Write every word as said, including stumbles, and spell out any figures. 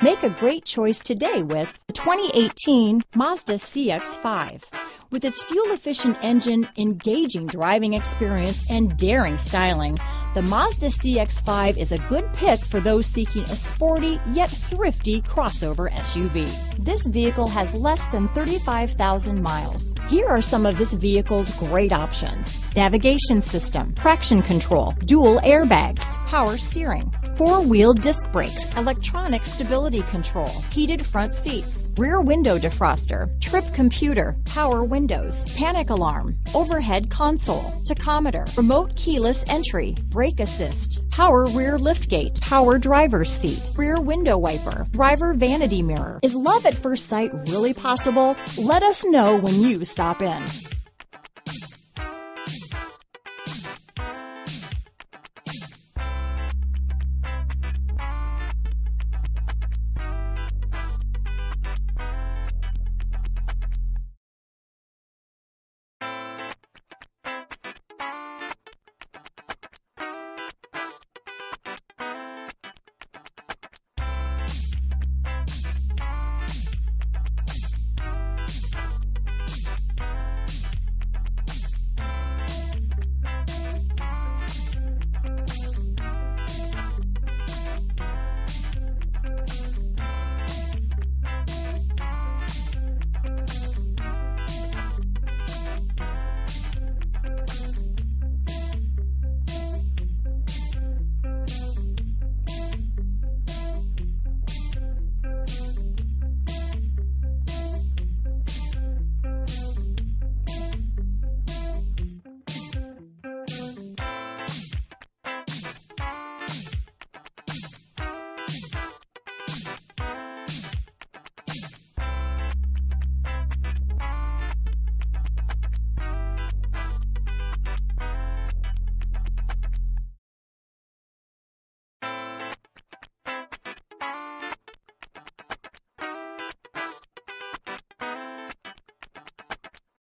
Make a great choice today with the twenty eighteen Mazda C X five. With its fuel-efficient engine, engaging driving experience, and daring styling, the Mazda C X five is a good pick for those seeking a sporty yet thrifty crossover S U V. This vehicle has less than thirty-five thousand miles. Here are some of this vehicle's great options: navigation system, traction control, dual airbags, power steering, four-wheel disc brakes, electronic stability control, heated front seats, rear window defroster, trip computer, power windows, panic alarm, overhead console, tachometer, remote keyless entry, brake assist, power rear liftgate, power driver's seat, rear window wiper, driver vanity mirror. Is love at first sight really possible? Let us know when you stop in.